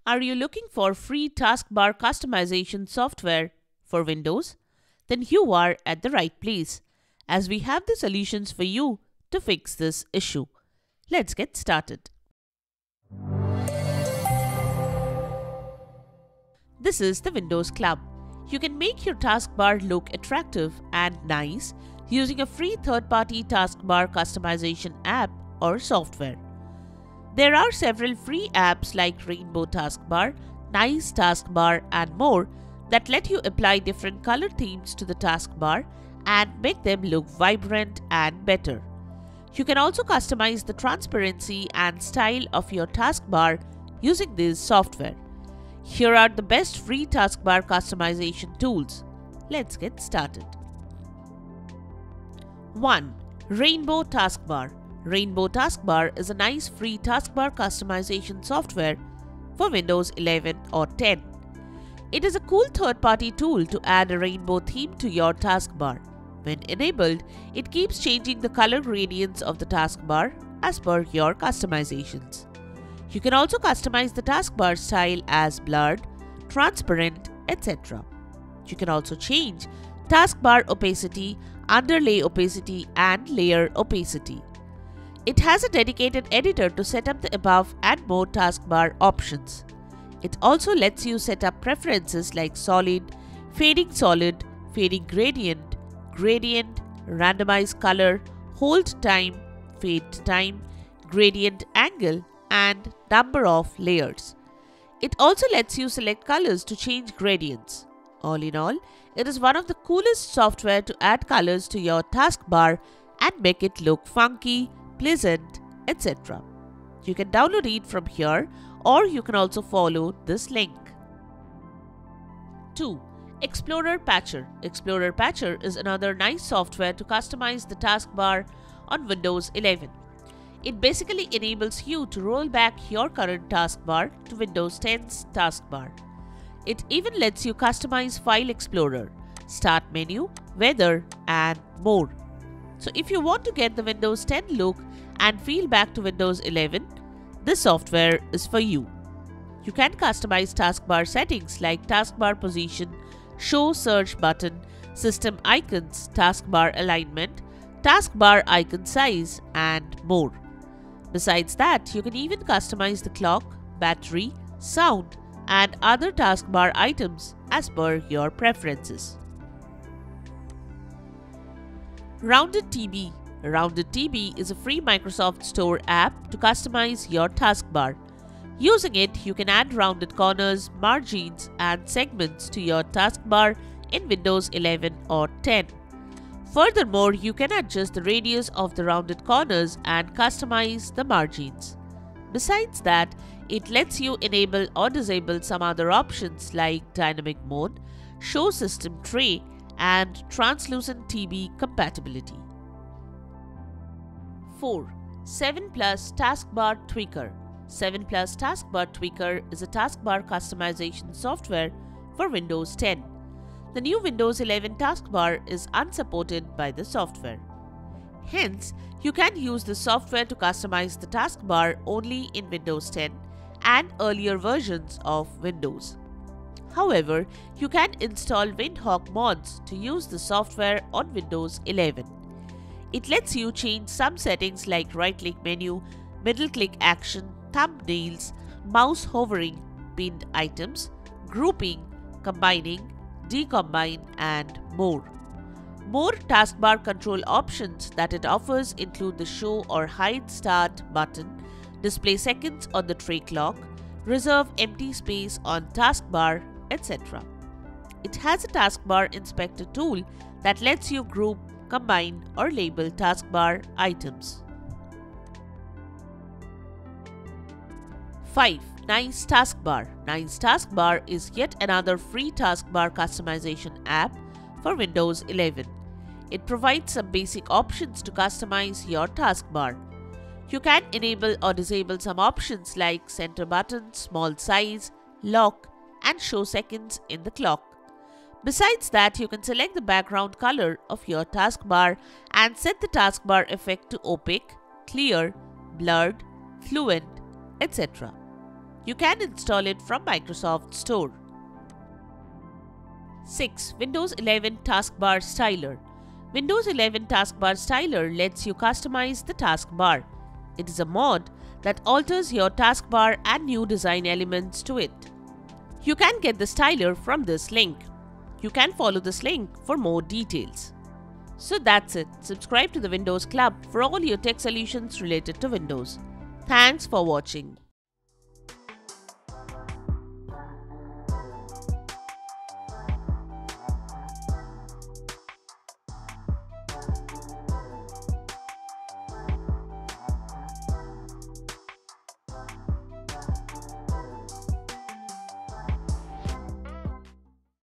Are you looking for free taskbar customization software for Windows? Then you are at the right place, as we have the solutions for you to fix this issue. Let's get started. This is the Windows Club. You can make your taskbar look attractive and nice using a free third-party taskbar customization app or software. There are several free apps like RainbowTaskbar, NiceTaskbar and more that let you apply different color themes to the taskbar and make them look vibrant and better. You can also customize the transparency and style of your taskbar using this software. Here are the best free taskbar customization tools. Let's get started. 1. RainbowTaskbar. RainbowTaskbar is a nice free taskbar customization software for Windows 11 or 10. It is a cool third-party tool to add a rainbow theme to your taskbar. When enabled, it keeps changing the color gradients of the taskbar as per your customizations. You can also customize the taskbar style as blurred, transparent, etc. You can also change taskbar opacity, underlay opacity, and layer opacity. It has a dedicated editor to set up the above and more taskbar options. It also lets you set up preferences like solid, fading gradient, randomize color, hold time, fade time, gradient angle, and number of layers. It also lets you select colors to change gradients. All in all, it is one of the coolest software to add colors to your taskbar and make it look funky, pleasant, etc. You can download it from here or you can also follow this link. 2. ExplorerPatcher. ExplorerPatcher is another nice software to customize the taskbar on Windows 11. It basically enables you to roll back your current taskbar to Windows 10's taskbar. It even lets you customize File Explorer, Start menu, Weather, and more. So if you want to get the Windows 10 look and feel back to Windows 11, this software is for you. You can customize taskbar settings like taskbar position, show search button, system icons, taskbar alignment, taskbar icon size, and more. Besides that, you can even customize the clock, battery, sound, and other taskbar items as per your preferences. RoundedTB. RoundedTB is a free Microsoft Store app to customize your taskbar. Using it, you can add rounded corners, margins, and segments to your taskbar in Windows 11 or 10. Furthermore, you can adjust the radius of the rounded corners and customize the margins. Besides that, it lets you enable or disable some other options like dynamic mode, show system tray, and translucent TB compatibility. 4. 7+ Taskbar Tweaker. 7+ Taskbar Tweaker is a taskbar customization software for Windows 10. The new Windows 11 taskbar is unsupported by the software. Hence, you can use the software to customize the taskbar only in Windows 10 and earlier versions of Windows. However, you can install Windhawk mods to use the software on Windows 11. It lets you change some settings like right-click menu, middle-click action, thumbnails, mouse hovering, pinned items, grouping, combining, decombine, and more. More taskbar control options that it offers include the Show or Hide Start button, display seconds on the tray clock, reserve empty space on taskbar, etc. It has a taskbar inspector tool that lets you group, combine, or label taskbar items. 5. NiceTaskbar. NiceTaskbar is yet another free taskbar customization app for Windows 11. It provides some basic options to customize your taskbar. You can enable or disable some options like center button, small size, lock, and show seconds in the clock. Besides that, you can select the background color of your taskbar and set the taskbar effect to opaque, clear, blurred, fluent, etc. You can install it from Microsoft Store. 6. Windows 11 Taskbar Styler. Windows 11 Taskbar Styler lets you customize the taskbar. It is a mod that alters your taskbar and new design elements to it. You can get the styler from this link. You can follow this link for more details. So that's it. Subscribe to the Windows Club for all your tech solutions related to Windows. Thanks for watching.